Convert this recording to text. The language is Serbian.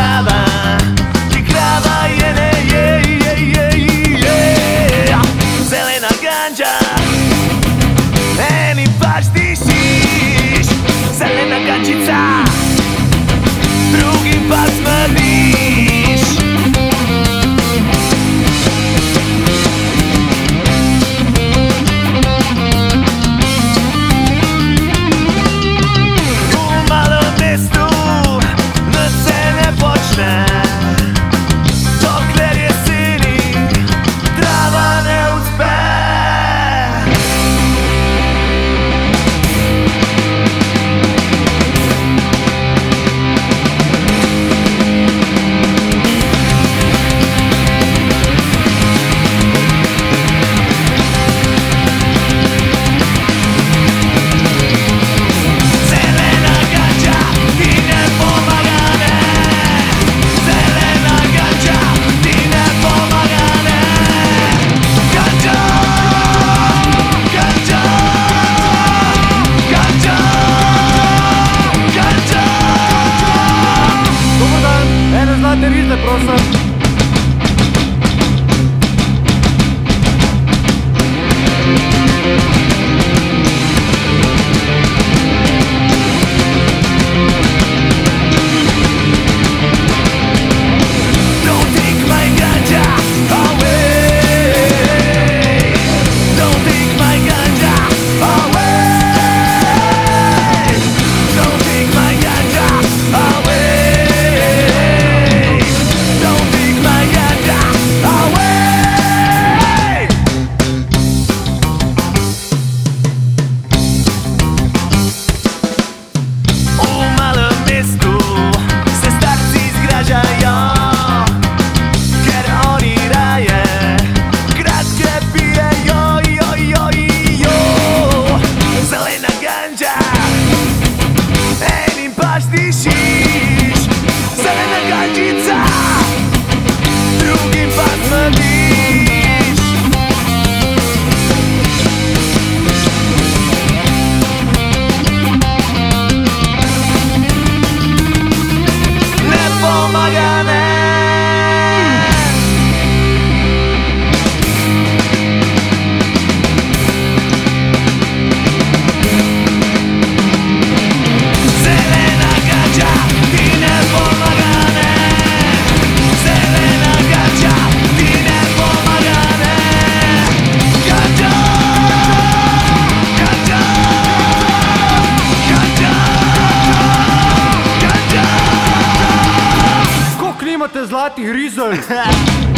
krava i krava je ne je. Zelena ganja, eni baš dišiš. Zelena gančica, drugim pa smrdiš. U malom mjestu noć se ne počne, dokler je sini trava ne uspe. Znate rizle, prosim. Zelena gančica, drugim pa smrdiš. Ne pomaga, ne. Imate zlatih rizelj.